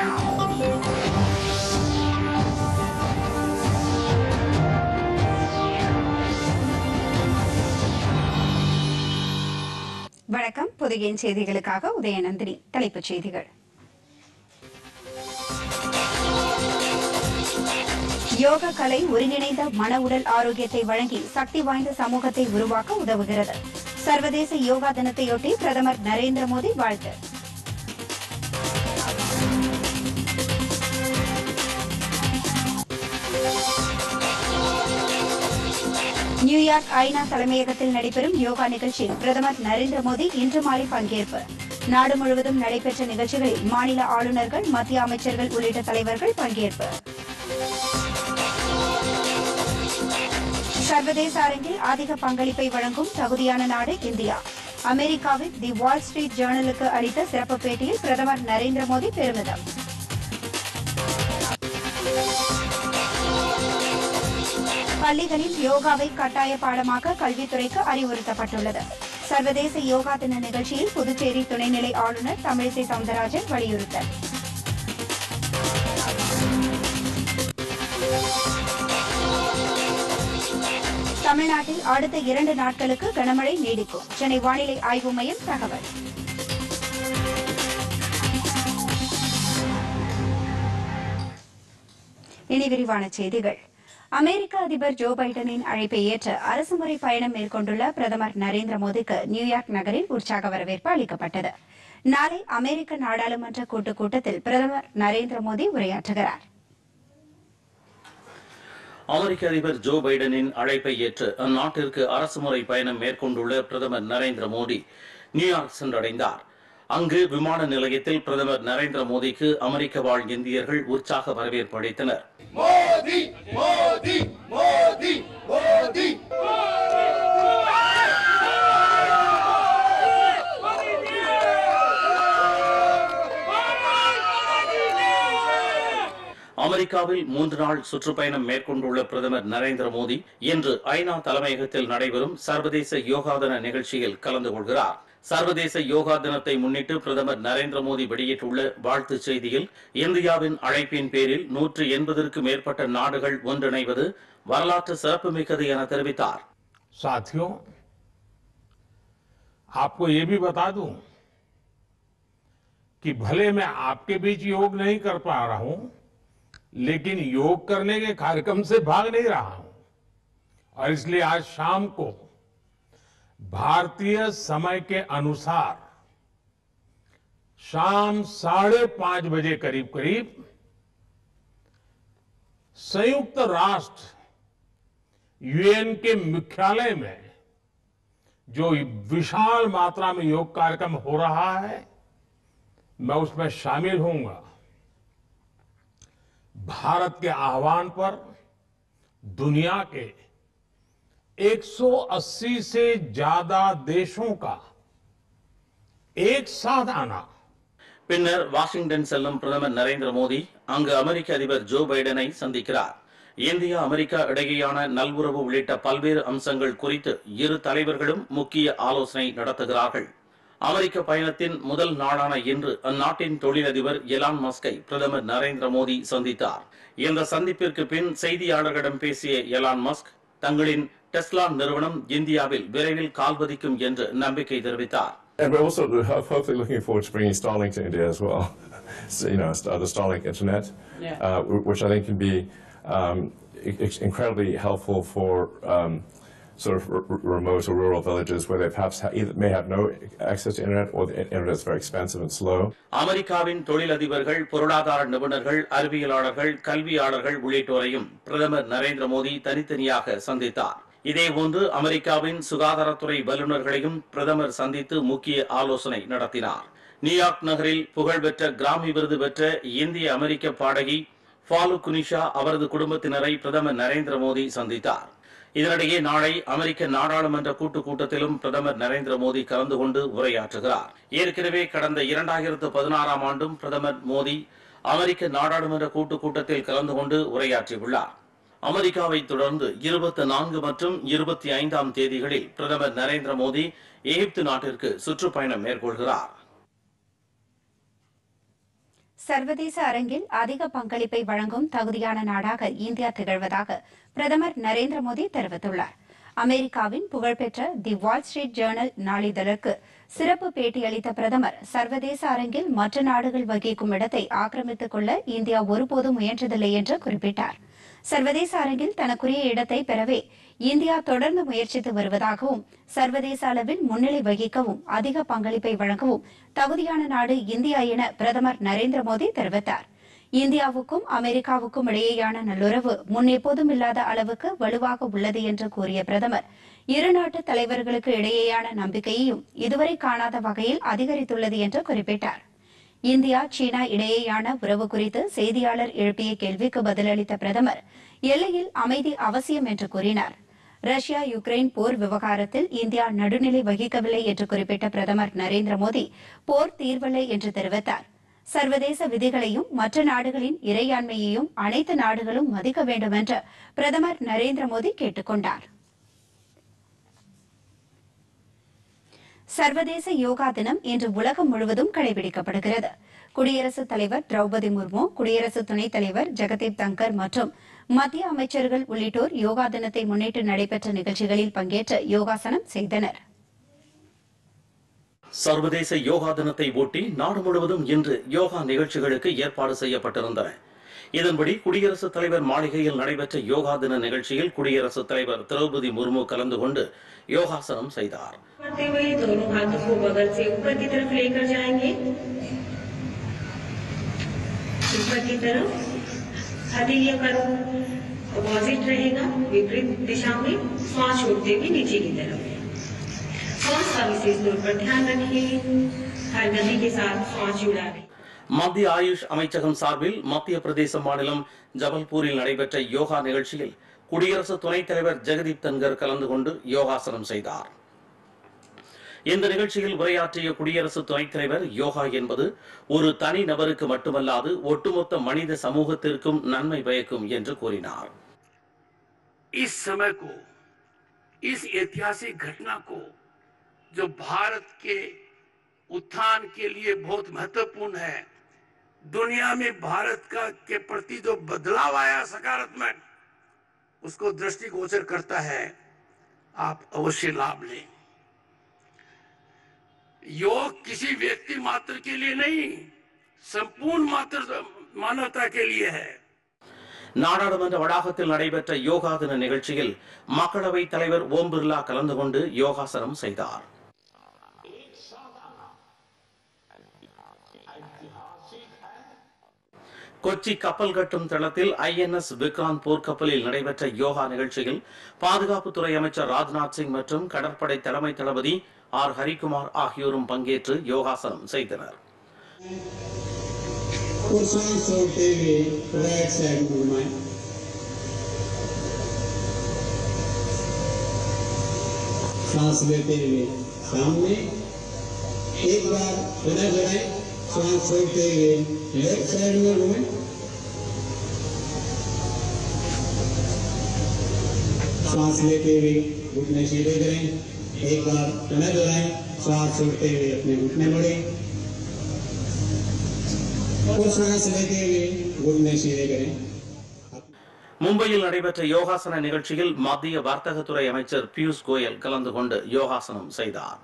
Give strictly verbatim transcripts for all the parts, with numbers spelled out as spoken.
வணக்கம். புதிய செய்திகளுக்காக உதயநந்தினி. தலைப்புச் செய்திகள். யோக கலை ஒருங்கிணைந்த மன உடல் ஆரோக்கியத்தை வழங்கி சக்தி வாய்ந்த சமூகத்தை உருவாக்க உதவுகிறது. சர்வதேச யோகா தினத்தையொட்டி பிரதமர் நரேந்திர மோடி வாழ்த்து. நியூயார்க் ஐநா தலைமையகத்தில் நடைபெறும் யோகா நிகழ்ச்சியில் பிரதமர் நரேந்திர மோடி இன்று மாலை பங்கேற்பு. நாடு முழுவதும் நடைபெற்ற நிகழ்ச்சிகளில் மாநில ஆளுநர்கள், மத்திய அமைச்சர்கள் உள்ளிட்ட தலைவர்கள் பங்கேற்பு. சர்வதேச அரங்கில் அதிக பங்களிப்பை வழங்கும் தகுதியான நாடு இந்தியா. அமெரிக்காவில் தி வால் ஸ்ட்ரீட் ஜேர்னலுக்கு அளித்த சிறப்பு பேட்டியில் பிரதமர் நரேந்திர மோடி பெருமிதம். பள்ளிகளில் யோகாவை கட்டாய பாடமாக்க கல்வித்துறைக்கு அறிவுறுத்தப்பட்டுள்ளது. சர்வதேச யோகா தின நிகழ்ச்சியில் புதுச்சேரி துணைநிலை ஆளுநர் தமிழிசை சவுந்தரராஜன் வலியுறுத்தல். தமிழ்நாட்டில் அடுத்த இரண்டு நாட்களுக்கு கனமழை நீடிக்கும். சென்னை வானிலை ஆய்வு மையம் தகவல். இனி விரிவான செய்திகள். அமெரிக்க அதிபர் ஜோ பைடனின் அழைப்பை ஏற்று அரசுமுறை பயணம் மேற்கொண்டுள்ள பிரதமர் நரேந்திர மோடிக்கு நியூயார்க் நகரில் உற்சாக வரவேற்பு அளிக்கப்பட்டது. நாளை அமெரிக்க நாடாளுமன்ற கூட்டுக் கூட்டத்தில் பிரதமர் நரேந்திர மோடி உரையாற்றுகிறார். அமெரிக்க அதிபர் ஜோ பைடனின் அழைப்பை ஏற்று அந்நாட்டிற்கு அரசுமுறை பயணம் மேற்கொண்டுள்ள பிரதமர் நரேந்திர மோடி நியூயார்க் சென்றடைந்தார். அங்கு விமான நிலையத்தில் பிரதமர் நரேந்திர மோடிக்கு அமெரிக்க வாழ் இந்தியர்கள் உற்சாக வரவேற்பு அளித்தனர். மோடி மோடி மோடி மோடி அமெரிக்காவில் மூன்று நாள் சுற்றுப்பயணம் மேற்கொண்டுள்ள பிரதமர் நரேந்திர மோடி இன்று ஐநா தலைமையகத்தில் நடைபெறும் சர்வதேச யோகா தின நிகழ்ச்சியில் கலந்து கொள்கிறார். சர்வதேச யோகா தினத்தை முன்னிட்டு பிரதமர் நரேந்திர மோடி வெளியிட்டுள்ள வாழ்த்துச் செய்தியில் இந்தியாவின் அழைப்பின் பேரில் நூற்று எண்பதற்கு மேற்பட்ட நாடுகள் ஒன்றிணைவது வரலாற்று சிறப்புமிக்கது என தெரிவித்தார். साथियों, आपको ये भी बता दूं कि भले मैं आपके बीच योग नहीं कर पा रहा हूं, लेकिन योग करने के कार्यक्रम से भाग नहीं रहा हूं और इसलिए आज शाम को भारतीय समय के अनुसार शाम साढ़े पांच बजे करीब करीब संयुक्त राष्ट्र यूएन के मुख्यालय में जो विशाल मात्रा में योग कार्यक्रम हो रहा है, मैं उसमें शामिल होऊंगा. भारत के आह्वान पर दुनिया के एक सौ अस्सी से ज्यादा देशों का एक साथ आना. பின்னர் வாஷிங்டன் செல்லும் பிரதமர் நரேந்திர மோடி அங்கு அமெரிக்க அதிபர் ஜோ பைடனை சந்திக்கிறார். இந்தியா அமெரிக்கா இடையேயான நல்வுறவு உள்ளிட்ட பல்வேறு அம்சங்கள் குறித்து இரு தலைவர்களும் முக்கிய ஆலோசனை நடத்துகிறார்கள். அமெரிக்க பயணத்தின் முதல் நாளான இன்று அந்நாட்டின் தொழிலதிபர் எலான் மஸ்கை பிரதமர் நரேந்திர மோடி சந்தித்தார். இந்த சந்திப்பிற்கு பின் செய்தியாளர்களிடம் பேசிய எலான் மஸ்க் தங்களின் டெஸ்லா நிறுவனம் இந்தியாவில் விரைவில் கால்பதிக்கும் என்று நம்பிக்கை தெரிவித்தார். And we're also hopefully looking forward to bringing Starlink to India as well. So, you know, the Starlink internet, yeah. uh, which I think can be um, incredibly helpful for um, sort of r remote or rural villages where they perhaps ha either may have no access to internet or the internet is very expensive and slow. அமெரிக்காவின் தொழிலதிபர்கள், பொருளாதார நிபுணர்கள், அறிவியலாளர்கள், கல்வியாளர்கள் உள்ளிட்டோரையும் பிரதமர் நரேந்திர மோடி தனித்தனியாக சந்தித்தார். இதேபோன்று அமெரிக்காவின் சுகாதாரத்துறை வல்லுநர்களையும் பிரதமர் சந்தித்து முக்கிய ஆலோசனை நடத்தினார். நியூயார்க் நகரில் புகழ்பெற்ற கிராமி விருது பெற்ற இந்திய அமெரிக்க பாடகி ஃபாலு குனிஷா அவரது குடும்பத்தினரை பிரதமர் நரேந்திர மோடி சந்தித்தார். இதனிடையே நாளை அமெரிக்க நாடாளுமன்ற கூட்டுக் கூட்டத்திலும் பிரதமர் நரேந்திர மோடி கலந்து கொண்டு உரையாற்றுகிறார். ஏற்கனவே கடந்த இரண்டாயிரத்து பதினாறாம் ஆண்டும் பிரதமர் மோடி அமெரிக்க நாடாளுமன்ற கூட்டுக் கூட்டத்தில் கலந்து கொண்டு உரையாற்றியுள்ளார். அமெரிக்காவை தொடர்ந்து இருபத்தி நான்கு மற்றும் இருபத்தி ஐந்தாம் தேதிகளில் பிரதமர் நரேந்திர மோடி எகிப்து நாட்டிற்கு சுற்றுப்பயணம் மேற்கொள்கிறார். சர்வதேச அரங்கில் அதிக பங்களிப்பை வழங்கும் தகுதியான நாடாக இந்தியா திகழ்வதாக பிரதமர் நரேந்திர மோடி தெரிவித்துள்ளார். அமெரிக்காவின் புகழ்பெற்ற தி வால் ஸ்ட்ரீட் ஜேர்னல் நாளிதழுக்கு சிறப்பு பேட்டியளித்த பிரதமர் சர்வதேச அரங்கில் மற்ற நாடுகள் வகிக்கும் இடத்தை ஆக்கிரமித்துக் கொள்ள இந்தியா ஒருபோதும் முயன்றதில்லை என்று குறிப்பிட்டார். சர்வதேச அரங்கில் தனக்குரிய இடத்தை பெறவே இந்தியா தொடர்ந்து முயற்சித்து வருவதாகவும் சர்வதேச அளவில் முன்னிலை வகிக்கவும் அதிக பங்களிப்பை வழங்கவும் தகுதியான நாடு இந்தியா என பிரதமர் நரேந்திர மோடி தெரிவித்தார். இந்தியாவுக்கும் அமெரிக்காவுக்கும் இடையேயான நல்லுறவு முன் எப்போதும் இல்லாத அளவுக்கு வலுவாக உள்ளது என்று கூறிய பிரதமர் இரு நாட்டு தலைவர்களுக்கு இடையேயான நம்பிக்கையையும் இதுவரை காணாத வகையில் அதிகரித்துள்ளது என்று குறிப்பிட்டார். இந்தியா சீனா இடையேயான உறவு குறித்து செய்தியாளர் எழுப்பிய கேள்விக்கு பதிலளித்த பிரதமர் எல்லையில் அமைதி அவசியம் என்று கூறினார். ரஷ்யா யுக்ரைன் போர் விவகாரத்தில் இந்தியா நடுநிலை வகிக்கவில்லை என்று குறிப்பிட்ட பிரதமர் நரேந்திர மோடி போர் தீர்வில்லை என்று தெரிவித்தார். சர்வதேச விதிகளையும் மற்ற நாடுகளின் இறையாண்மையையும் அனைத்து நாடுகளும் மதிக்க வேண்டும் என்று பிரதமர் நரேந்திர மோடி கேட்டுக் கொண்டார். சர்வதேச யோகா தினம் இன்று உலகம் முழுவதும் கடைபிடிக்கப்படுகிறது. குடியரசுத் தலைவர் திரௌபதி முர்மு, குடியரசு துணைத் தலைவர் ஜெகதீப் தங்கர் மற்றும் மத்திய அமைச்சர்கள் உள்ளிட்டோர் யோகா தினத்தை முன்னிட்டு நடைபெற்ற நிகழ்ச்சிகளில் பங்கேற்று யோகாசனம் செய்தனர். சர்வதேச யோகா தினத்தை ஒட்டி நாடு முழுவதும் இன்று யோகா நிகழ்ச்சிகளுக்கு ஏற்பாடு செய்யப்பட்டிருந்தன. இதன்படி குடியரசுத் தலைவர் மாளிகையில் நடைபெற்ற யோகா தின நிகழ்ச்சியில் குடியரசுத் தலைவர் திரௌபதி முர்மு கலந்து கொண்டு யோகாசனம் செய்தார். மத்திய ஆயுஷ் அமைச்சகம் சார்பில் மத்திய பிரதேச மாநிலம் ஜபல்பூரில் நடைபெற்ற யோகா நிகழ்ச்சியில் குடியரசு துணைத் தலைவர் ஜெகதீப் தன்கர் கலந்து கொண்டு யோகாசனம் செய்தார். இந்த நிகழ்ச்சியில் உரையாற்றிய குடியரசு துணைத் தலைவர் யோகா என்பது ஒரு தனி நபருக்கு மட்டுமல்லாது ஒட்டுமொத்த மனித சமூகத்திற்கும் நன்மை பயக்கும் என்று கூறினார். इस समय को, इस ऐतिहासिक घटना को जो भारत के उत्थान के लिए बहुत महत्वपूर्ण है, दुनिया में भारत का के प्रति जो बदलाव आया सकारात्मक, उसको दृष्टिगोचर करता है. आप अवश्य लाभ लें. योग किसी व्यक्ति मात्र के लिए नहीं, संपूर्ण मात्र मानवता के लिए है. நாடாளுமன்ற வளாகத்தில் நடைபெற்ற யோகா தின நிகழ்ச்சியில் மக்களவைத் தலைவர் ஓம் பிர்லா கலந்து கொண்டு யோகாசனம் செய்தார். கொச்சி கப்பல் கட்டும் தளத்தில் ஐ என் எஸ் விக்ராந்த் போர்க்கப்பலில் நடைபெற்ற யோகா நிகழ்ச்சியில் பாதுகாப்புத்துறை அமைச்சர் ராஜ்நாத் சிங் மற்றும் கடற்படை தலைமை தளபதி ஆர் ஹரிகுமார் ஆகியோரும் பங்கேற்று யோகாசனம் செய்தனர். सांस लेते हुए सामने एक बार इधर लगाएं, सांस छोड़ते हुए लेफ्ट साइड में घूमें, सांस लेते हुए घुटने सीधे करें, एक बार इधर लगाएं, सांस छोड़ते हुए अपने घुटने मोड़ें और सांस लेते हुए घुटने सीधे करें. மும்பையில் நடைபெற்ற யோகாசன நிகழ்ச்சியில் மத்திய வர்த்தகத்துறை அமைச்சர் பியூஷ் கோயல் கலந்து கொண்டு யோகாசனம் செய்தார்.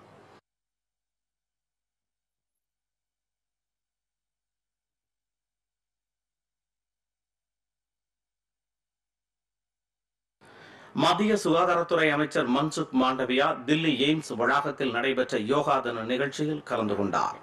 மத்திய சுகாதாரத்துறை அமைச்சர் மன்சுக் மாண்டவியா தில்லி எய்ம்ஸ் வளாகத்தில் நடைபெற்ற யோகா தின நிகழ்ச்சியில் கலந்து கொண்டார்.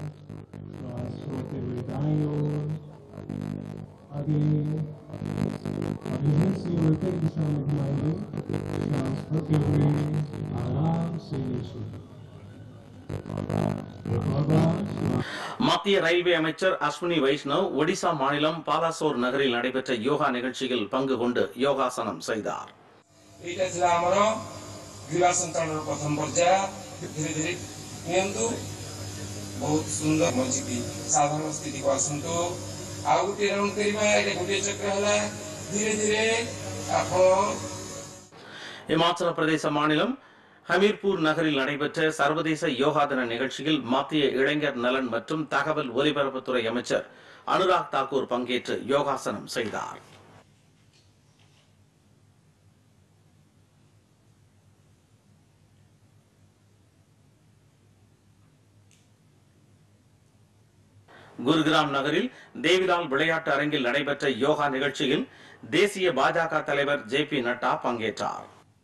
மத்திய ரயில்வே அமைச்சர் அஸ்வினி வைஷ்ணவ் ஒடிசா மாநிலம் பாலாசோர் நகரில் நடைபெற்ற யோகா நிகழ்ச்சியில் பங்கு கொண்டு யோகாசனம் செய்தார். இமாச்சல பிரதேச மாநிலம் ஹமீர்பூர் நகரில் நடைபெற்ற சர்வதேச யோகா தின நிகழ்ச்சியில் மத்திய இளைஞர் நலன் மற்றும் தகவல் ஒலிபரப்புத்துறை அமைச்சர் அனுராக் தாக்கூர் பங்கேற்று யோகாசனம் செய்தார். குருகிராம் நகரில் தேவிலால் விளையாட்டு அரங்கில் நடைபெற்ற யோகா நிகழ்ச்சியில் தேசிய பாஜக தலைவர் ஜே பி நட்டா பங்கேற்றார்.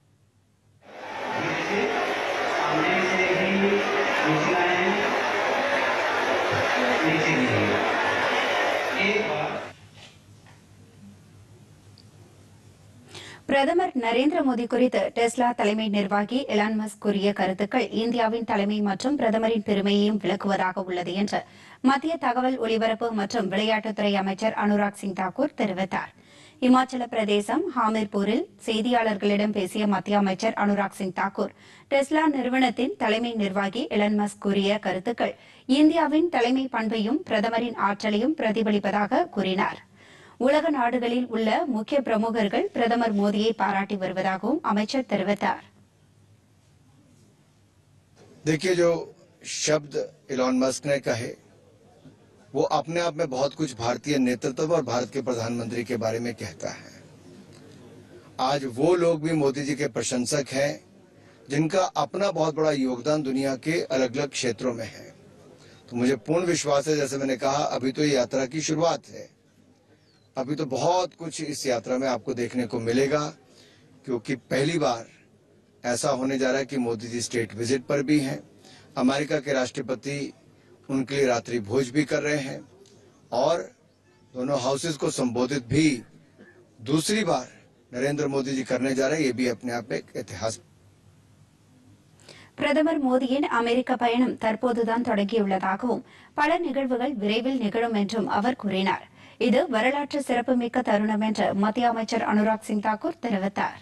பிரதமர் நரேந்திர மோடி குறித்து டெஸ்லா தலைமை நிர்வாகி எலான் மஸ்க் கூறிய கருத்துக்கள் இந்தியாவின் தலைமை மற்றும் பிரதமரின் பெருமையையும் விளக்குவதாக உள்ளது என்று மத்திய தகவல் ஒலிபரப்பு மற்றும் விளையாட்டுத்துறை அமைச்சர் அனுராக் சிங் தாக்கூர் தெரிவித்தார். இமாச்சல பிரதேசம் ஹாமிர்பூரில் செய்தியாளர்களிடம் பேசிய மத்திய அமைச்சர் அனுராக் சிங் தாக்கூர் டெஸ்லா நிறுவனத்தின் தலைமை நிர்வாகி எலான் மஸ்க் கூறிய கருத்துக்கள் இந்தியாவின் தலைமை பண்பையும் பிரதமரின் ஆற்றலையும் பிரதிபலிப்பதாக கூறினார். உலக நாடுகளில் உள்ள முக்கிய பிரமுகர்கள் பிரதமர் மோடியை பாராட்டி வருவதாகவும் அமைச்சர் தெரிவித்தார். देखिए, जो शब्द इलॉन मस्क ने कहे वो अपने आप में बहुत कुछ भारतीय नेतृत्व और भारत के प्रधानमंत्री के बारे में कहता है. आज वो लोग भी मोदी जी के प्रशंसक हैं जिनका अपना बहुत बड़ा योगदान दुनिया के अलग अलग क्षेत्रों में है. तो मुझे पूर्ण विश्वास है, जैसे मैंने कहा, अभी तो ये यात्रा की शुरुआत है. अभी तो बहुत कुछ इस यात्रा में आपको देखने को मिलेगा, क्योंकि पहली बार ऐसा होने जा रहा है कि मोदी जी स्टेट विजिट पर भी हैं. अमेरिका के राष्ट्रपति उनके लिए रात्रि भोज भी कर रहे हैं और दोनों हाउसेस को संबोधित भी दूसरी बार नरेंद्र मोदी जी करने जा रहे हैं. ये भी अपने आप में एक इतिहास. பிரதமர் மோடியின் அமெரிக்க பயணம் தற்போதுதான் தொடங்கியுள்ளதாகவும் பல நிகழ்வுகள் விரைவில் நிகழும் என்றும் அவர் கூறினார். இது வரலாற்று சிறப்புமிக்க தருணம் என்று மத்திய அமைச்சர் அனுராக் சிங் தாக்கூர் தெரிவித்தார்.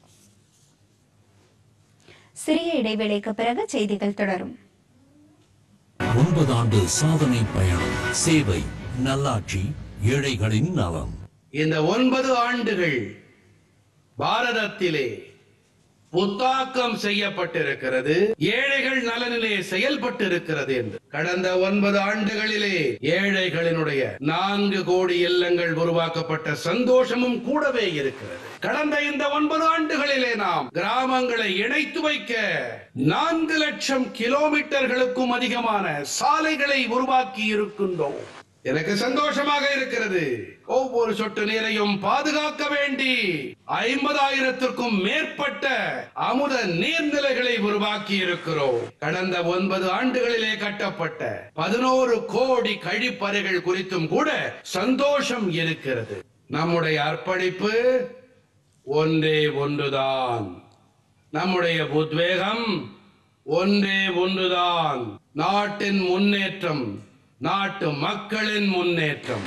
சிறிய இடைவேளைக்கு பிறகு செய்திகள் தொடரும். ஒன்பது ஆண்டு சாதனை பயணம், சேவை, நல்லாட்சி, ஏழைகளின் நலம். இந்த ஒன்பது ஆண்டுகள் பாரதத்திலே புத்தாக்கம் செய்யப்பட்டிருக்கிறது, ஏழைகள் நலனிலே செயல்பட்டிருக்கிறது என்று. கடந்த ஒன்பது ஆண்டுகளிலே ஏழைகளினுடைய நான்கு கோடி இல்லங்கள் உருவாக்கப்பட்ட சந்தோஷமும் கூடவே இருக்கிறது. கடந்த இந்த ஒன்பது ஆண்டுகளிலே நாம் கிராமங்களை இணைத்து வைக்க நான்கு லட்சம் கிலோமீட்டர்களுக்கும் அதிகமான சாலைகளை உருவாக்கி இருக்கின்றோம். எனக்கு சந்தோஷமாக இருக்கிறது. ஒவ்வொரு சொட்டு நீரையும் பாதுகாக்க வேண்டி ஐம்பதாயிரத்திற்கும் மேற்பட்ட அமுத நீர்நிலைகளை உருவாக்கி இருக்கிறோம். கடந்த ஒன்பது ஆண்டுகளிலே கட்டப்பட்ட பதினோரு கோடி கழிப்பறைகள் குறித்தும் கூட சந்தோஷம் இருக்கிறது. நம்முடைய அர்ப்பணிப்பு ஒன்றே ஒன்றுதான், நம்முடைய உத்வேகம் ஒன்றே ஒன்றுதான், நாட்டின் முன்னேற்றம், நாட்டு மக்களின் முன்னேற்றம்.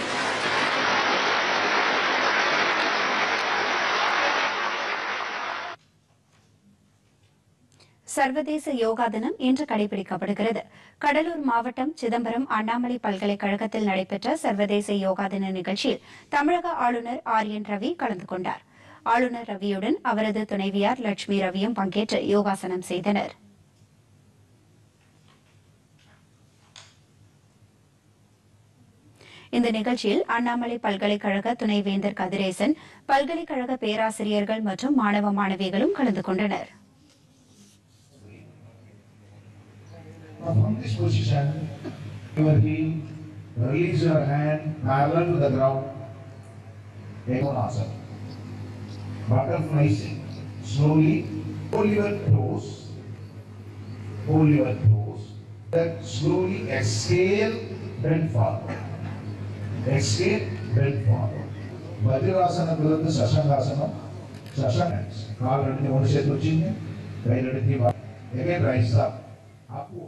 சர்வதேச யோகா தினம் இன்று கடைபிடிக்கப்படுகிறது. கடலூர் மாவட்டம் சிதம்பரம் அண்ணாமலை பல்கலைக்கழகத்தில் நடைபெற்ற சர்வதேச யோகா தின நிகழ்ச்சியில் தமிழக ஆளுநர் ஆர் என் ரவி கலந்து கொண்டார். ஆளுநர் ரவியுடன் அவரது துணைவியார் லட்சுமி ரவியும் பங்கேற்று யோகாசனம் செய்தனர். இந்த நிகழ்ச்சியில் அண்ணாமலை பல்கலைக்கழக துணைவேந்தர் கதிரேசன், பல்கலைக்கழக பேராசிரியர்கள் மற்றும் மாணவ மாணவிகளும் கலந்து கொண்டனர். From this position, your heel, release your hand parallel to the ground. Ekhanasana. Butterfly sit. Slowly, pull your toes. Pull your toes. Then slowly exhale, bend forward. Exhale, bend forward. Vajrasana to Sashangasana. Sashangas. Kaal redni one set vachinge. Kai redni ba. Again rise up. Upward.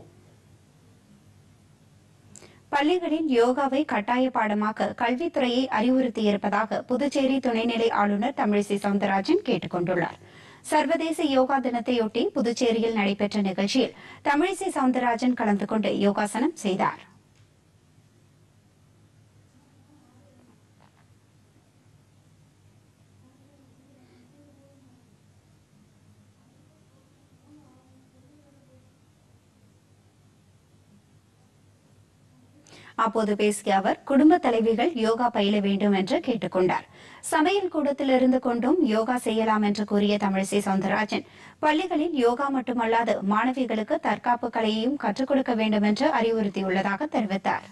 பள்ளிகளில் யோகாவை கட்டாய பாடமாக்க கல்வித்துறையை அறிவுறுத்தியிருப்பதாக புதுச்சேரி துணைநிலை ஆளுநர் தமிழிசை சவுந்தரராஜன் கேட்டுக் கொண்டுள்ளார். சர்வதேச யோகா தினத்தையொட்டி புதுச்சேரியில் நடைபெற்ற நிகழ்ச்சியில் தமிழிசை சவுந்தரராஜன் கலந்து கொண்டு யோகாசனம் செய்தார். அப்போது பேசிய அவர் குடும்ப தலைவிகள் யோகா பயில வேண்டும் என்று கேட்டுக் கொண்டார். சமையல் கூடத்தில் இருந்து கொண்டும் யோகா செய்யலாம் என்று கூறிய தமிழிசை சவுந்தரராஜன் பள்ளிகளில் யோகா மட்டுமல்லாது மாணவிகளுக்கு தற்காப்பு கலையையும் கற்றுக் கொடுக்க வேண்டும் என்று அறிவுறுத்தியுள்ளதாக தெரிவித்தார்.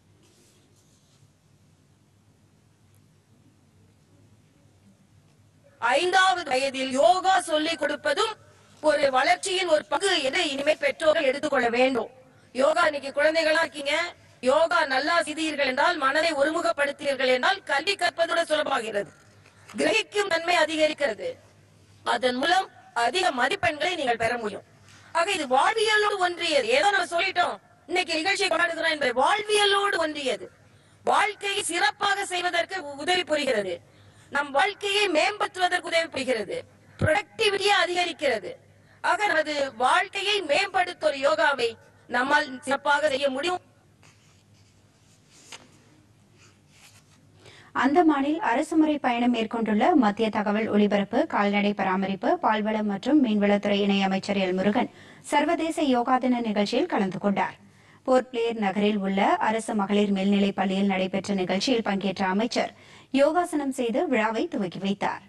ஐந்தாவது வயதில் யோகா சொல்லிக் கொடுப்பதும் ஒரு வளர்ச்சியின் ஒரு பங்கு என்று இனிமேல் பெற்றோர்கள் எடுத்துக்கொள்ள வேண்டும். யோகா இன்னைக்கு குழந்தைகளா இருக்கீங்க, யோகா நல்லா செய்தீர்கள் என்றால், மனதை ஒருமுகப்படுத்தீர்கள் என்றால் கல்வி கற்பதோடு சுலபமாகிறது, கிரகிக்கும் தன்மை அதிகரிக்கிறது, அதன் மூலம் அதிக மதிப்பெண்களை நீங்கள் பெற முடியும். ஆக இது வாழ்வியலோடு ஒன்றியது. ஏதோ நம்ம சொல்லிட்டோம் இன்னைக்கு நிகழ்ச்சியை கொண்டாடுகிறோம் என்பது வாழ்வியலோடு ஒன்றியது. வாழ்க்கையை சிறப்பாக செய்வதற்கு உதவி புரிகிறது, நம் வாழ்க்கையை மேம்படுத்துவதற்கு உதவி புரிகிறது, ப்ரொடக்டிவிட்டியை அதிகரிக்கிறது. ஆக நமது வாழ்க்கையை மேம்படுத்த ஒரு யோகாவை நம்மால் சிறப்பாக செய்ய முடியும். அந்தமானில் அரசுமுறை பயணம் மேற்கொண்டுள்ள மத்திய தகவல் ஒலிபரப்பு, கால்நடை பராமரிப்பு, பால்வளம் மற்றும் மீன்வளத்துறை இணையமைச்சர் எல் முருகன் சர்வதேச யோகா தின நிகழ்ச்சியில் கலந்து கொண்டார். போர்ட் பிளேயர் நகரில் உள்ள அரசு மகளிர் மேல்நிலைப் பள்ளியில் நடைபெற்ற நிகழ்ச்சியில் பங்கேற்ற அமைச்சர் யோகாசனம் செய்து விழாவை துவக்கி வைத்தார்.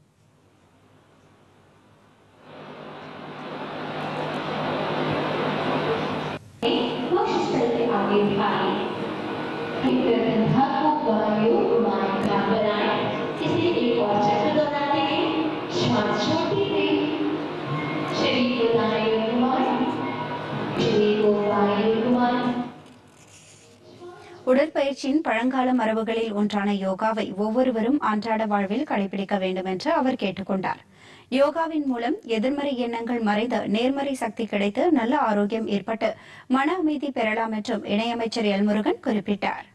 உடற்பயிற்சியின் பழங்கால மரபுகளில் ஒன்றான யோகாவை ஒவ்வொருவரும் அன்றாட வாழ்வில் கடைபிடிக்க வேண்டும் என்று அவர் கேட்டுக் கொண்டார். யோகாவின் மூலம் எதிர்மறை எண்ணங்கள் மறைந்து நேர்மறை சக்தி கிடைத்து நல்ல ஆரோக்கியம் ஏற்பட்டு மன அமைதி பெறலாம் என்றும் இணையமைச்சர் எல் முருகன் குறிப்பிட்டார்.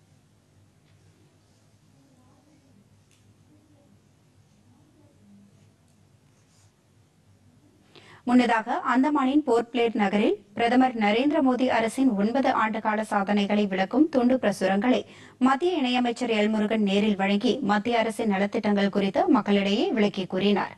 முன்னதாக அந்தமானின் போர்ட் பிளேயர் நகரில் பிரதமர் நரேந்திர மோடி அரசின் ஒன்பது ஆண்டுகால சாதனைகளை விளக்கும் துண்டு பிரசுரங்களை மத்திய இணையமைச்சர் எல் முருகன் நேரில் வழங்கி மத்திய அரசின் நலத்திட்டங்கள் குறித்து மக்களிடையே விளக்கி கூறினார்.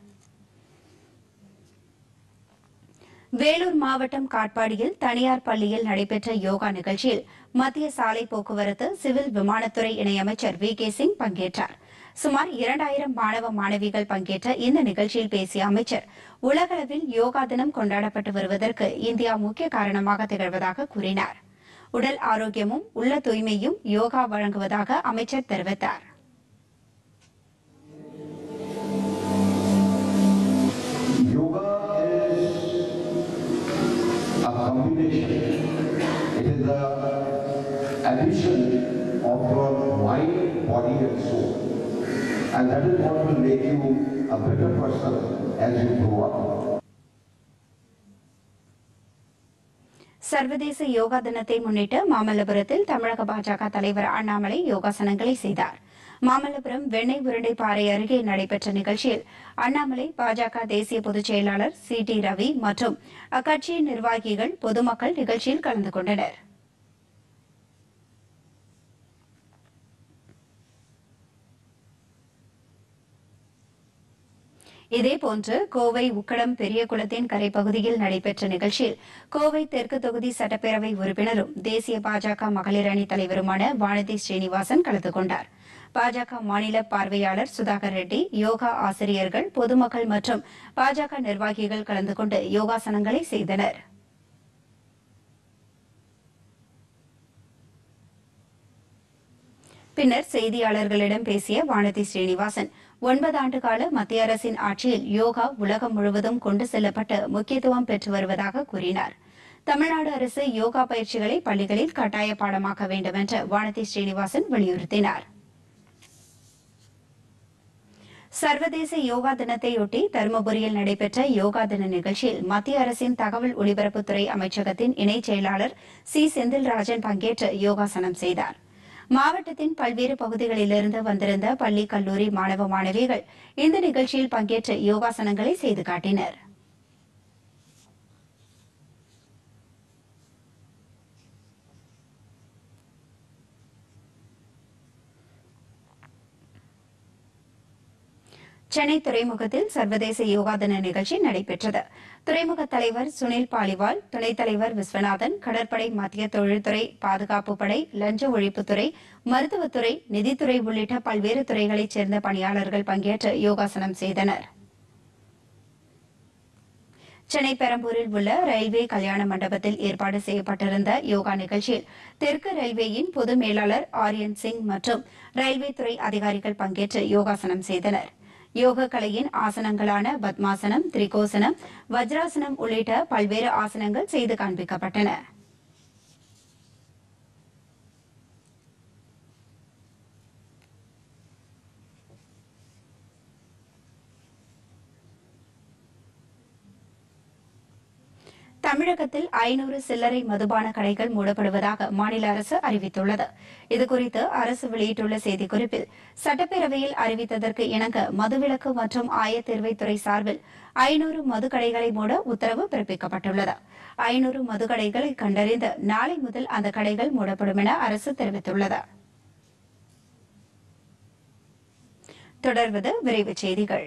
வேலூர் மாவட்டம் காட்பாடியில் தனியார் பள்ளியில் நடைபெற்ற யோகா நிகழ்ச்சியில் மத்திய சாலை போக்குவரத்து சிவில் விமானத்துறை இணையமைச்சர் வி கே சிங் பங்கேற்றார். சுமார் இரண்டாயிரம் மாணவ மாணவிகள் பங்கேற்ற இந்த நிகழ்ச்சியில் பேசிய அமைச்சர் உலகளவில் யோகா தினம் கொண்டாடப்பட்டு வருவதற்கு இந்தியா முக்கிய காரணமாக திகழ்வதாக கூறினார். உடல் ஆரோக்கியமும் உள்ள தூய்மையும் யோகா வழங்குவதாக அமைச்சர் தெரிவித்தார். And that is what will make you a better person as you grow up. சர்வதேச யோகா தினத்தை முன்னிட்டு மாமல்லபுரத்தில் தமிழக பாஜக தலைவர் அண்ணாமலை யோகாசனங்களை செய்தார். மாமல்லபுரம் வெண்ணெய் உருண்டை பாறை அருகே நடைபெற்ற நிகழ்ச்சியில் அண்ணாமலை, பாஜக தேசிய பொதுச் செயலாளர் சி டி ரவி மற்றும் அக்கட்சியின் நிர்வாகிகள், பொதுமக்கள் நிகழ்ச்சியில் கலந்து கொண்டனர். இதேபோன்று கோவை உக்கடம் பெரியகுளத்தின் கரைப்பகுதியில் நடைபெற்ற நிகழ்ச்சியில் கோவை தெற்கு தொகுதி சட்டப்பேரவை உறுப்பினரும் தேசிய பாஜக மகளிர் அணி தலைவருமான வானதி ஸ்ரீனிவாசன் கலந்து கொண்டார். பாஜக மாநில பார்வையாளர் சுதாகர் ரெட்டி, யோகா ஆசிரியர்கள், பொதுமக்கள் மற்றும் பாஜக நிர்வாகிகள் கலந்து கொண்டு யோகாசனங்களை செய்தனர். பின்னர் செய்தியாளர்களிடம் பேசிய வானதி ஸ்ரீனிவாசன், ஒன்பது ஆண்டு கால மத்திய அரசின் ஆட்சியில் யோகா உலகம் முழுவதும் கொண்டு செல்லப்பட்டு முக்கியத்துவம் பெற்று வருவதாக கூறினார். தமிழ்நாடு அரசு யோகா பயிற்சிகளை பள்ளிகளில் கட்டாய பாடமாக்க வேண்டும் என்று வானதி ஸ்ரீனிவாசன் வலியுறுத்தினார். சர்வதேச யோகா தினத்தையொட்டி தருமபுரியில் நடைபெற்ற யோகா தின நிகழ்ச்சியில் மத்திய அரசின் தகவல் ஒலிபரப்புத்துறை அமைச்சகத்தின் இணைச் செயலாளர் சி செந்தில்ராஜன் பங்கேற்று யோகாசனம் செய்தார். மாவட்டத்தின் பல்வேறு பகுதிகளிலிருந்து வந்திருந்த பள்ளி, கல்லூரி மாணவ மாணவிகள் இந்த நிகழ்ச்சியில் பங்கேற்று யோகாசனங்களை செய்து காட்டினர். சென்னை துறைமுகத்தில் சர்வதேச யோகா தின நிகழ்ச்சி நடைபெற்றது. துறைமுக தலைவர் சுனில் பாலிவால், துணைத் தலைவர் விஸ்வநாதன், கடற்படை, மத்திய தொழில்துறை, பாதுகாப்பு படை, லஞ்ச ஒழிப்புத்துறை, மருத்துவத்துறை, நிதித்துறை உள்ளிட்ட பல்வேறு துறைகளைச் சேர்ந்த பணியாளர்கள் பங்கேற்று யோகாசனம் செய்தனர். சென்னை பெரம்பூரில் உள்ள ரயில்வே கல்யாண மண்டபத்தில் ஏற்பாடு செய்யப்பட்டிருந்த யோகா நிகழ்ச்சியில் தெற்கு ரயில்வேயின் பொது மேலாளர் ஆரியன் சிங் மற்றும் ரயில்வே துறை அதிகாரிகள் பங்கேற்று யோகாசனம் செய்தனர். யோக கலையின் ஆசனங்களான பத்மாசனம், திரிகோசனம், வஜ்ராசனம் உள்ளிட்ட பல்வேறு ஆசனங்கள் செய்து காண்பிக்கப்பட்டன. தமிழகத்தில் ஐநூறு சில்லறை மதுபான கடைகள் மூடப்படுவதாக மாநில அரசு அறிவித்துள்ளது. இதுகுறித்து அரசு வெளியிட்டுள்ள செய்திக்குறிப்பில், சட்டப்பேரவையில் அறிவித்ததற்கு இணங்க மதுவிலக்கு மற்றும் ஆயத்தீர்வைத்துறை சார்பில் ஐநூறு மதுக்கடைகளை மூட உத்தரவு பிறப்பிக்கப்பட்டுள்ளது. ஐநூறு மதுக்கடைகளை கண்டறிந்து நாளை முதல் அந்த கடைகள் மூடப்படும் என அரசு தெரிவித்துள்ளது. தொடர்வது விரைவுச் செய்திகள்.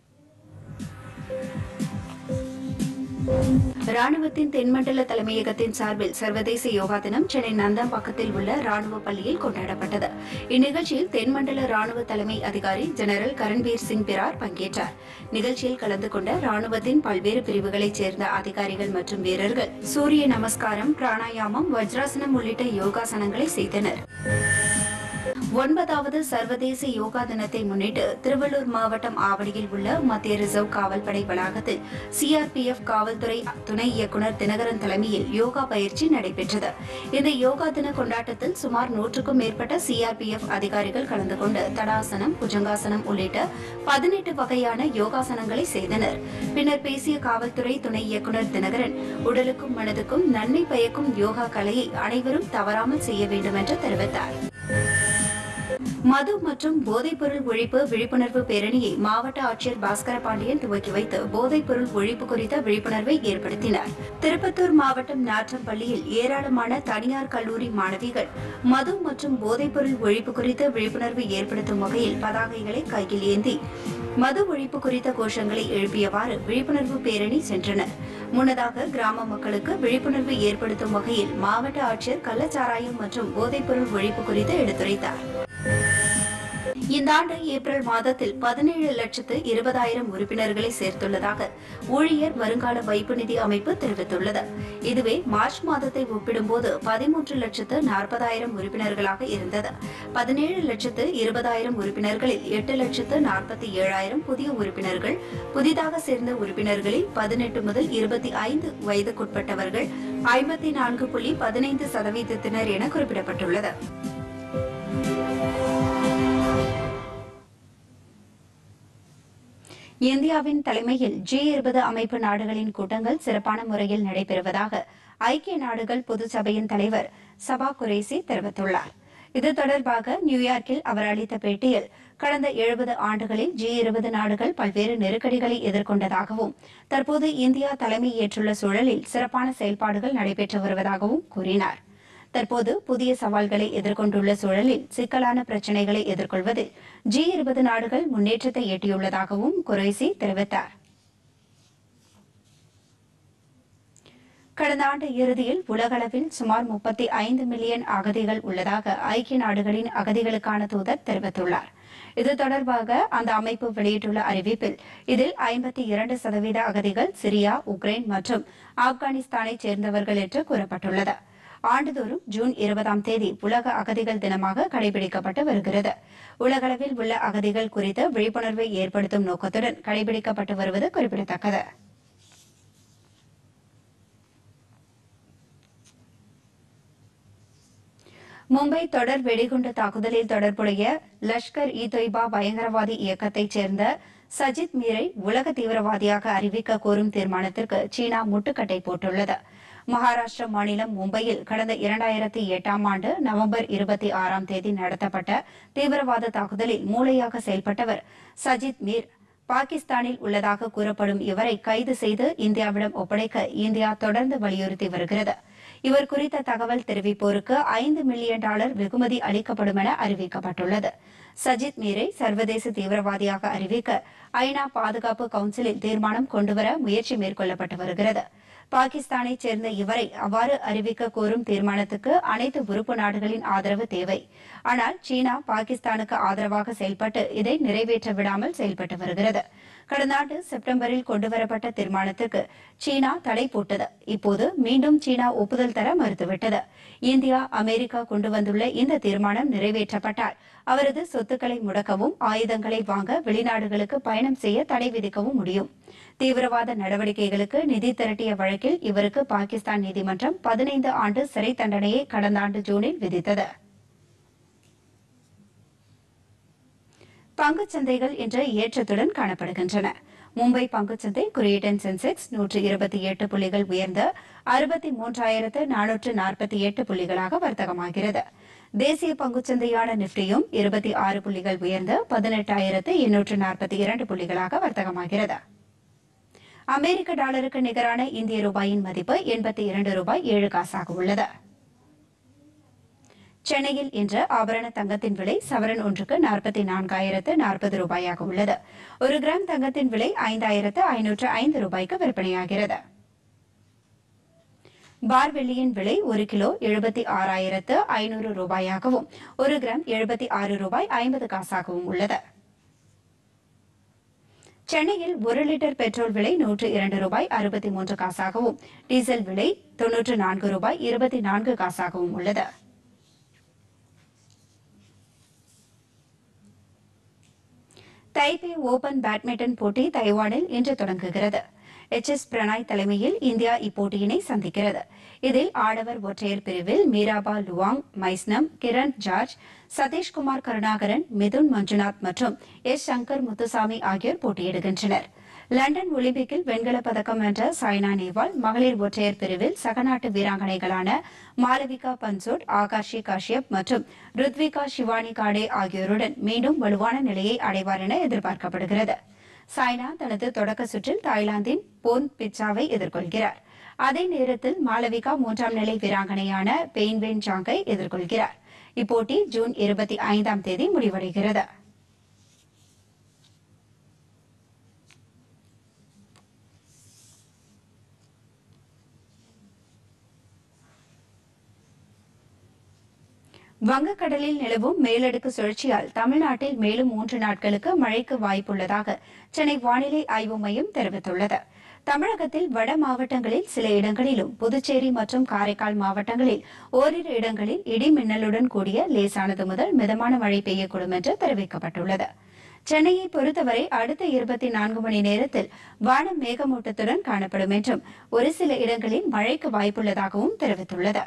ராணுவத்தின் தென்மண்டல தலைமையகத்தின் சார்பில் சர்வதேச யோகா தினம் சென்னை நந்தம்பாக்கத்தில் உள்ள ராணுவ பள்ளியில் கொண்டாடப்பட்டது. இந்நிகழ்ச்சியில் தென்மண்டல ராணுவ தலைமை அதிகாரி ஜெனரல் கரண்பீர் சிங் பிரார் பங்கேற்றார். நிகழ்ச்சியில் கலந்து கொண்ட ராணுவத்தின் பல்வேறு பிரிவுகளைச் சேர்ந்த அதிகாரிகள் மற்றும் வீரர்கள் சூரிய நமஸ்காரம், பிராணாயாமம், வஜ்ராசனம் உள்ளிட்ட யோகாசனங்களை செய்தனர். ஒன்பதாவது சர்வதேச யோகா தினத்தை முன்னிட்டு திருவள்ளூர் மாவட்டம் ஆவடியில் உள்ள மத்திய ரிசர்வ் காவல்படை வளாகத்தில் சிஆர்பிஎஃப் காவல்துறை துணை இயக்குநர் தினகரன் தலைமையில் யோகா பயிற்சி நடைபெற்றது. இந்த யோகா தின கொண்டாட்டத்தில் சுமார் நூற்றுக்கும் மேற்பட்ட சிஆர்பிஎஃப் அதிகாரிகள் கலந்து கொண்டு தடாசனம், புஜங்காசனம் உள்ளிட்ட பதினெட்டு வகையான யோகாசனங்களை செய்தனர். பின்னர் பேசிய காவல்துறை துணை இயக்குநர் தினகரன், உடலுக்கும் மனதுக்கும் நன்மை பயக்கும் யோகா கலையை அனைவரும் தவறாமல் செய்ய வேண்டும் என்று தெரிவித்தார். மது மற்றும் போதைப்பொருள் ஒழிப்பு விழிப்புணர்வு பேரணியை மாவட்ட ஆட்சியர் பாஸ்கர பாண்டியன் துவக்கி வைத்து போதைப்பொருள் ஒழிப்பு குறித்த விழிப்புணர்வை ஏற்படுத்தினார். திருப்பத்தூர் மாவட்டம் நாற்றம்பள்ளியில் ஏராளமான தனியார் கல்லூரி மாணவிகள் மது மற்றும் போதைப்பொருள் ஒழிப்பு குறித்த விழிப்புணர்வு ஏற்படுத்தும் வகையில் பதாகைகளை கையில் ஏந்தி மது ஒழிப்பு குறித்த கோஷங்களை எழுப்பியவாறு விழிப்புணர்வு பேரணி சென்றனர். முன்னதாக கிராம மக்களுக்கு விழிப்புணர்வு ஏற்படுத்தும் வகையில் மாவட்ட ஆட்சியர் கள்ளச்சாராயம் மற்றும் போதைப்பொருள் ஒழிப்பு குறித்து எடுத்துரைத்தார். இந்த ஆண்டு ஏப்ரல் மாதத்தில் பதினேழு லட்சத்து இருபதாயிரம் உறுப்பினர்களை சேர்த்துள்ளதாக ஊழியர் வருங்கால வைப்பு நிதி அமைப்பு தெரிவித்துள்ளது. இதுவே மார்ச் மாதத்தை ஒப்பிடும்போது பதிமூன்று லட்சத்து நாற்பதாயிரம் உறுப்பினர்களாக இருந்தது. பதினேழு லட்சத்து இருபதாயிரம் உறுப்பினர்களில் எட்டு லட்சத்து நாற்பத்தி ஏழாயிரம் புதிய உறுப்பினர்கள். புதிதாக சேர்ந்த உறுப்பினர்களில் பதினெட்டு முதல் இருபத்தி ஐந்து வயதுக்குட்பட்டவர்கள் ஐம்பத்தி நான்கு புள்ளி பதினைந்து சதவீதத்தினர் என குறிப்பிடப்பட்டுள்ளது. இந்தியாவின் தலைமையில் ஜி இருபது அமைப்பு நாடுகளின் கூட்டங்கள் சிறப்பான முறையில் நடைபெறுவதாக ஐக்கிய நாடுகள் பொது சபையின் தலைவர் சபா குரேசி தெரிவித்துள்ளார். இது தொடர்பாக நியூயார்க்கில் அவர் அளித்த பேட்டியில், கடந்த எழுபது ஆண்டுகளில் ஜி இருபது நாடுகள் பல்வேறு நெருக்கடிகளை எதிர்கொண்டதாகவும் தற்போது இந்தியா தலைமை ஏற்றுள்ள சூழலில் சிறப்பான செயல்பாடுகள் நடைபெற்று வருவதாகவும் கூறினார். தற்போது புதிய சவால்களை எதிர்கொண்டுள்ள சூழலில் சிக்கலான பிரச்சினைகளை எதிர்கொள்வதில் ஜி இருபது நாடுகள் முன்னேற்றத்தை எட்டியுள்ளதாகவும் குரேசி தெரிவித்தார். கடந்த ஆண்டு இறுதியில் உலகளவில் சுமார் முப்பத்தி ஐந்து மில்லியன் அகதிகள் உள்ளதாக ஐக்கிய நாடுகளின் அகதிகளுக்கான தூதர் தெரிவித்துள்ளார். இது தொடர்பாக அந்த அமைப்பு வெளியிட்டுள்ள அறிவிப்பில், இதில் ஐம்பத்தி இரண்டு சதவீத அகதிகள் சிரியா, உக்ரைன் மற்றும் ஆப்கானிஸ்தானைச் சேர்ந்தவர்கள் என்று கூறப்பட்டுள்ளது. ஆண்டுதோறும் ஜூன் இருபதாம் தேதி உலக அகதிகள் தினமாக கடைபிடிக்கப்பட்டு வருகிறது. உலகளவில் உள்ள அகதிகள் குறித்த விழிப்புணர்வை ஏற்படுத்தும் நோக்கத்துடன் கடைபிடிக்கப்பட்டு வருவது குறிப்பிடத்தக்கது. மும்பை தொடர் வெடிகுண்டு தாக்குதலில் தொடர்புடைய லஷ்கர் இ தொய்பா பயங்கரவாதி இயக்கத்தைச் சேர்ந்த சஜித் மீரை உலக தீவிரவாதியாக அறிவிக்க கோரும் தீர்மானத்திற்கு சீனா முட்டுக்கட்டை போட்டுள்ளது. மகாராஷ்டிர மாநிலம் மும்பையில் கடந்த இரண்டாயிரத்தி எட்டாம் ஆண்டு நவம்பர் இருபத்தி ஆறாம் தேதி நடத்தப்பட்ட தீவிரவாத தாக்குதலில் மூளையாக செயல்பட்டவர் சஜித் மீர். பாகிஸ்தானில் உள்ளதாக கூறப்படும் இவரை கைது செய்து இந்தியாவிடம் ஒப்படைக்க இந்தியா தொடர்ந்து வலியுறுத்தி வருகிறது. இவர் குறித்த தகவல் தெரிவிப்போருக்கு ஐந்து மில்லியன் டாலர் வெகுமதி அளிக்கப்படும் என அறிவிக்கப்பட்டுள்ளது. சஜித் மீரை சர்வதேச தீவிரவாதியாக அறிவிக்க ஐநா பாதுகாப்பு கவுன்சிலில் தீர்மானம் கொண்டுவர முயற்சி மேற்கொள்ளப்பட்டு வருகிறது. பாகிஸ்தானைச் சேர்ந்த இவரை அவ்வாறு அறிவிக்க கோரும் தீர்மானத்துக்கு அனைத்து உறுப்பு நாடுகளின் ஆதரவு தேவை. ஆனால் சீனா பாகிஸ்தானுக்கு ஆதரவாக செயல்பட்டு இதை நிறைவேற்ற விடாமல் செயல்பட்டு வருகிறது. கடந்த ஆண்டு செப்டம்பரில் கொண்டுவரப்பட்ட தீர்மானத்துக்கு சீனா தடை போட்டது. இப்போது மீண்டும் சீனா ஒப்புதல் தர மறுத்துவிட்டது. இந்தியா, அமெரிக்கா கொண்டு வந்துள்ள இந்த தீர்மானம் நிறைவேற்றப்பட்டால் அவரது சொத்துக்களை முடக்கவும் ஆயுதங்களை வாங்க வெளிநாடுகளுக்கு பயணம் செய்ய தடை விதிக்கவும் முடியும். தீவிரவாத நடவடிக்கைகளுக்கு நிதி திரட்டிய வழக்கில் இவருக்கு பாகிஸ்தான் நீதிமன்றம் பதினைந்து ஆண்டு சிறை தண்டனையை கடந்த ஆண்டு ஜூனில் விதித்தது. பங்குச்சந்தைகள் இன்று ஏற்றத்துடன் காணப்படுகின்றன. மும்பை பங்குச்சந்தை குறியீட்டின் சென்செக்ஸ் நூற்று இருபத்தி எட்டு புள்ளிகள் உயர்ந்து அறுபத்தி மூன்றாயிரத்து நானூற்று நாற்பத்தி எட்டு புள்ளிகளாக வர்த்தகமாகிறது. தேசிய பங்குச்சந்தையான நிப்டியும் இருபத்தி ஆறு புள்ளிகள் உயர்ந்து பதினெட்டாயிரத்து எண்ணூற்று நாற்பத்தி இரண்டு புள்ளிகளாக வர்த்தகமாகிறது. அமெரிக்க டாலருக்கு நிகரான இந்திய ரூபாயின் மதிப்பு எண்பத்தி இரண்டு ரூபாய் ஏழு காசாக உள்ளது. சென்னையில் இன்று ஆபரண தங்கத்தின் விலை சவரன் ஒன்றுக்கு நாற்பத்தி நான்காயிரத்து நாற்பது ரூபாயாக உள்ளது. ஒரு கிராம் தங்கத்தின் விலை ஐந்தாயிரத்து ஐநூற்று ஐந்து ரூபாய்க்கு விற்பனையாகிறது. பார் வெள்ளியின் விலை ஒரு கிலோ எழுபத்தி ஆறாயிரத்து ஐநூறு ரூபாயாகவும் ஒரு கிராம் எழுபத்தி ஆறு ரூபாய் ஐம்பது காசாகவும் உள்ளது. சென்னையில் ஒரு லிட்டர் பெட்ரோல் விலை நூற்று இரண்டு ரூபாய் அறுபத்தி மூன்று காசாகவும் டீசல் விலை தொன்னூற்று நான்கு ரூபாய் இருபத்தி நான்கு காசாகவும் உள்ளது. தைபே ஓபன் பேட்மிண்டன் போட்டி தைவானில் இன்று தொடங்குகிறது. எச் எஸ் பிரணாய் தலைமையில் இந்தியா இப்போட்டியினை சந்திக்கிறது. இதில் ஆடவர் ஒற்றையர் பிரிவில் மீராபா லுவாங், மைஸ்னம், கிரண் ஜார்ஜ், சதீஷ்குமார் கருணாகரன், மிதுன் மஞ்சுநாத் மற்றும் எஸ் சங்கர் முத்துசாமி ஆகியோர் போட்டியிடுகின்றனர். லண்டன் ஒலிம்பிக்கில் வெண்கலப் பதக்கம் வென்ற சாய்னா நேவால் மகளிர் ஒற்றையர் பிரிவில் சகநாட்டு வீராங்கனைகளான மாலவிகா பன்சோட், ஆகாஷி காஷ்யப் மற்றும் ருத்விகா ஷிவானி காடே ஆகியோருடன் மீண்டும் வலுவான நிலையை அடைவார் என எதிர்பார்க்கப்படுகிறது. சாய்னா தனது தொடக்க சுற்றில் தாய்லாந்தின் போன் பிச்சாவை எதிர்கொள்கிறார். அதே நேரத்தில் மாலவிகா மூன்றாம் நிலை வீராங்கனையான பெயின்வென் ஜாங்கை எதிர்கொள்கிறார். இப்போட்டி ஜூன் இருபத்தி ஐந்தாம் தேதி முடிவடைகிறது. வங்கக்கடலில் நிலவும் மேலடுக்கு சுழற்சியால் தமிழ்நாட்டில் மேலும் மூன்று நாட்களுக்கு மழைக்கு வாய்ப்புள்ளதாக சென்னை வானிலை ஆய்வு மையம் தெரிவித்துள்ளது. தமிழகத்தில் வட மாவட்டங்களில் சில இடங்களிலும் புதுச்சேரி மற்றும் காரைக்கால் மாவட்டங்களில் ஓரிரு இடங்களில் இடி மின்னலுடன் கூடிய லேசானது முதல் மிதமான மழை பெய்யக்கூடும் என்று தெரிவிக்கப்பட்டுள்ளது. சென்னையை பொறுத்தவரை அடுத்த இருபத்தி நான்கு மணி நேரத்தில் வானம் மேகமூட்டத்துடன் காணப்படும் என்றும் ஒரு சில இடங்களில் மழைக்கு வாய்ப்புள்ளதாகவும் தெரிவித்துள்ளது.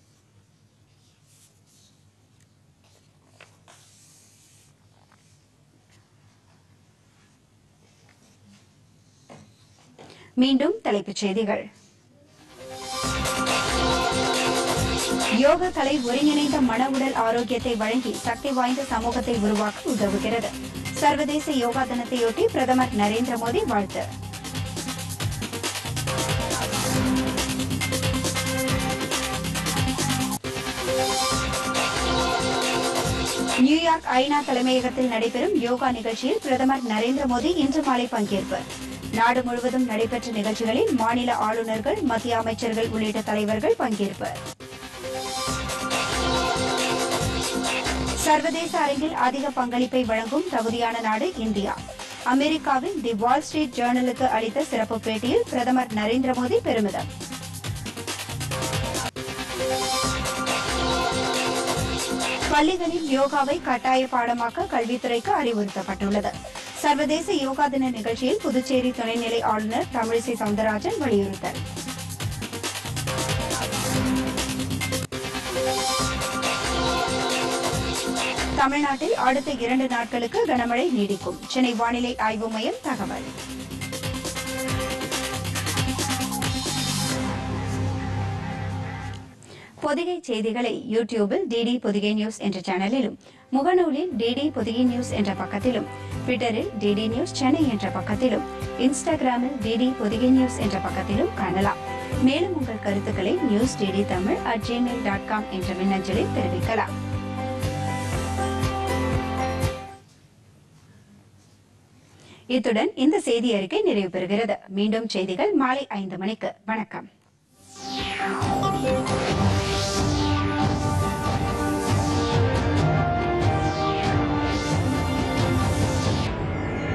மீண்டும் தலைப்புச் செய்திகள். யோக கலை ஒருங்கிணைந்த மன உடல் ஆரோக்கியத்தை வழங்கி சக்தி வாய்ந்த சமூகத்தை உருவாக்க உதவுகிறது. சர்வதேச யோகா தினத்தையொட்டி பிரதமர் நரேந்திர மோடி வாழ்த்து. நியூயார்க் ஐநா தலைமையகத்தில் நடைபெறும் யோகா நிகழ்ச்சியில் பிரதமர் நரேந்திர மோடி இன்று மாலை பங்கேற்பு. நாடு முழுவதும் நடைபெற்ற நிகழ்ச்சிகளில் மாநில ஆளுநர்கள், மத்திய அமைச்சர்கள் உள்ளிட்ட தலைவர்கள் பங்கேற்பு. சர்வதேச அரங்கில் அதிக பங்களிப்பை வழங்கும் தகுதியான நாடு இந்தியா. அமெரிக்காவின் தி வால் ஸ்ட்ரீட் ஜேர்னலுக்கு அளித்த சிறப்பு பேட்டியில் பிரதமர் நரேந்திர மோடி பெருமிதம். பள்ளிகளில் யோகாவை கட்டாய பாடமாக்க கல்வித்துறைக்கு அறிவுறுத்தப்பட்டுள்ளது. சர்வதேச யோகா தின நிகழ்ச்சியில் புதுச்சேரி துணைநிலை ஆளுநர் தமிழிசை சவுந்தரராஜன் வலியுறுத்தல். தமிழ்நாட்டில் அடுத்த இரண்டு நாட்களுக்கு கனமழை நீடிக்கும். சென்னை வானிலை ஆய்வு மையம் தகவல். பொதிகை செய்திகளை யூடியூபில் டிடி பொதிகை நியூஸ் என்ற சேனலிலும், முகநூலில் டிடி பொதிகை நியூஸ் என்ற பக்கத்திலும், ட்விட்டரில் டிடி நியூஸ் சென்னை என்ற பக்கத்திலும், இன்ஸ்டாகிராமில் டிடி பொதிகை நியூஸ் என்ற பக்கத்திலும் காணலாம். மேலும் உங்கள் கருத்துக்களை news DD Tamil at Gmail dot com என்ற மின்னஞ்சலில் தெரிவிக்கலாம். இத்துடன் இந்த செய்தி அறிக்கை நிறைவு பெறுகிறது. மீண்டும் செய்திகள் மாலை ஐந்து மணிக்கு. வணக்கம்.